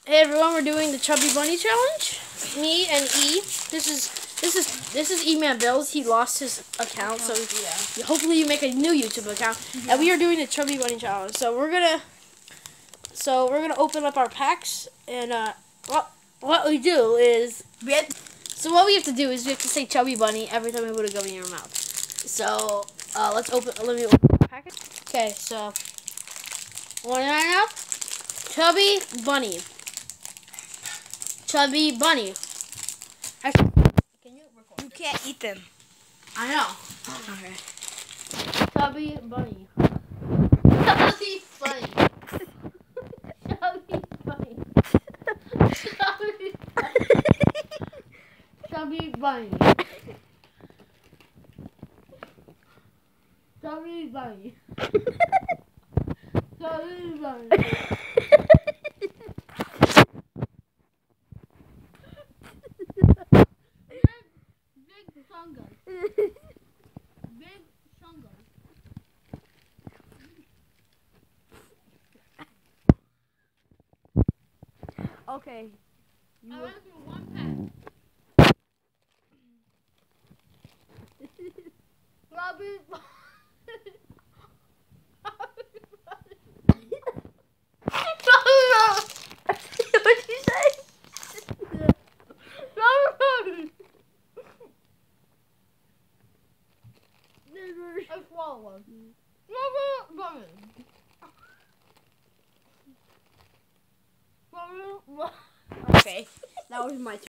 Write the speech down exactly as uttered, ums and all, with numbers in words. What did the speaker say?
Hey everyone, we're doing the Chubby Bunny Challenge. Me and E. This is this is this is E Man Bills. He lost his account, so yeah. hopefully you make a new YouTube account. Yeah. And we are doing the Chubby Bunny Challenge. So we're gonna so we're gonna open up our packs, and uh, what what we do is we have, so what we have to do is we have to say Chubby Bunny every time we put a gum in your mouth. So uh, let's open. Let me open the package. Okay, so one right now. Chubby Bunny. Chubby Bunny. Actually, can you record? You can't eat them. I know. Okay. Chubby Bunny. Chubby Bunny. Chubby Bunny. Chubby Bunny. Chubby Bunny. Chubby Bunny. Chubby Bunny. Big Shunga. Big Shunga. Okay. I want to do one pack. Chubby Bunny. What'd you say? I swallowed one. Okay. That was my turn.